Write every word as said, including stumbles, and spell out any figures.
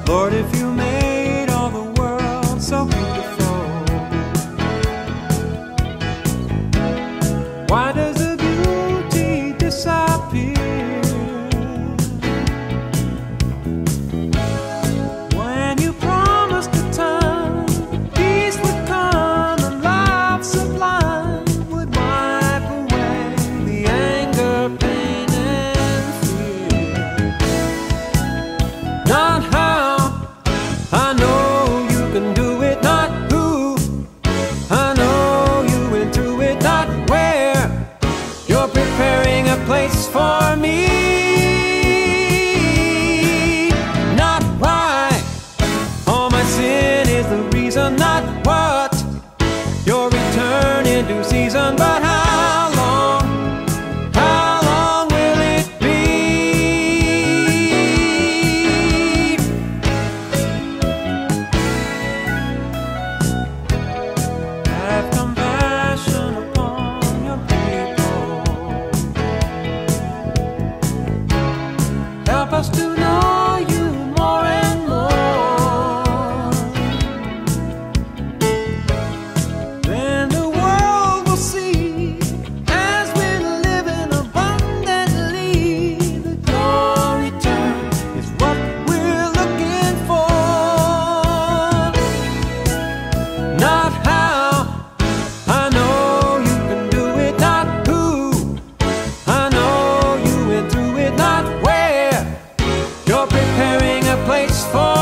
Lord, if you made all the world so beautiful, why does the beauty disappear? When you promised a time, peace would come and love sublime would wipe away the anger, pain, and fear. Not how, I know you can do it, not who. I know you went through it, not where. You're preparing a place for me. Not why, all my sin is the reason, not what. Your return in due season, but how long, how long will it be? Have compassion upon your people. Help us to know you more and more. Then the world will see, as we're living abundantly, that your return is what we're looking for. Not how, I know you can do it, not who. I know you went through it, not where. You're preparing a place for